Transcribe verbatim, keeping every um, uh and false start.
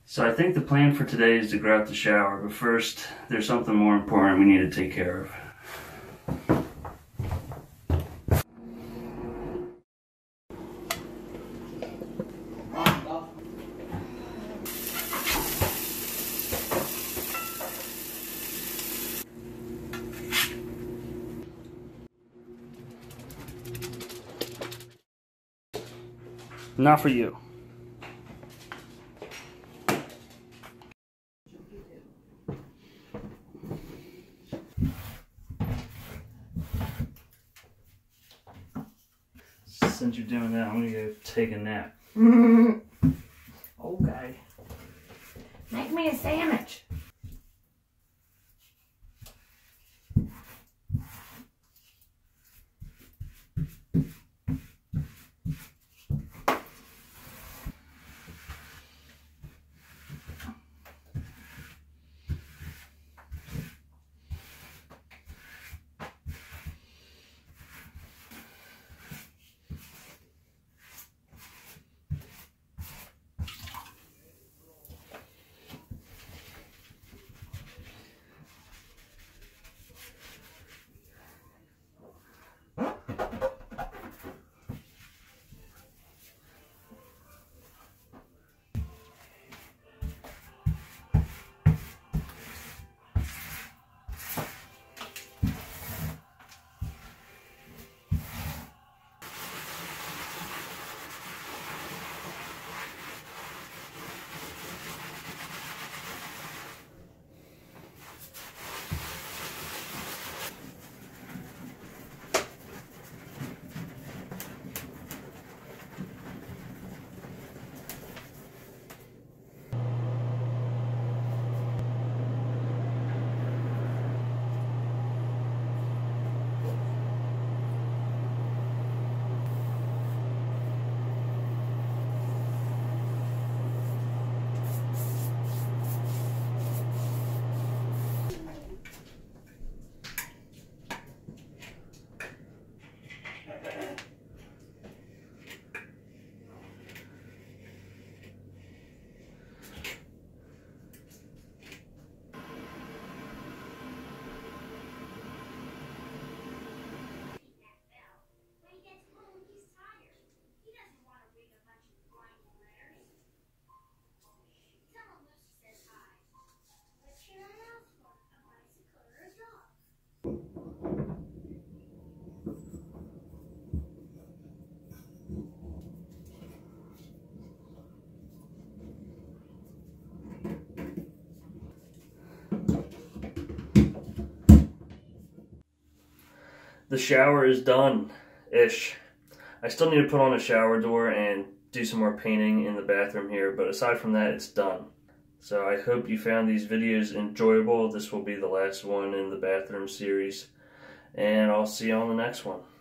So I think the plan for today is to grout the shower, but first there's something more important we need to take care of. Not for you. Since you're doing that, I'm gonna go take a nap. Okay. Make me a sandwich. The shower is done-ish. I still need to put on a shower door and do some more painting in the bathroom here, but aside from that, it's done. So I hope you found these videos enjoyable. This will be the last one in the bathroom series, and I'll see you on the next one.